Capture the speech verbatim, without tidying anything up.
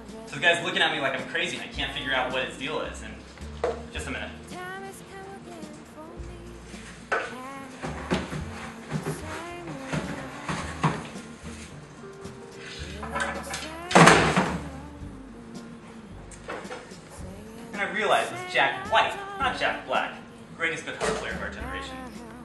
So the guy's looking at me like I'm crazy and I can't figure out what his deal is. And just a minute. And I realized it was Jack White, not Jack Black, greatest guitar player of our generation.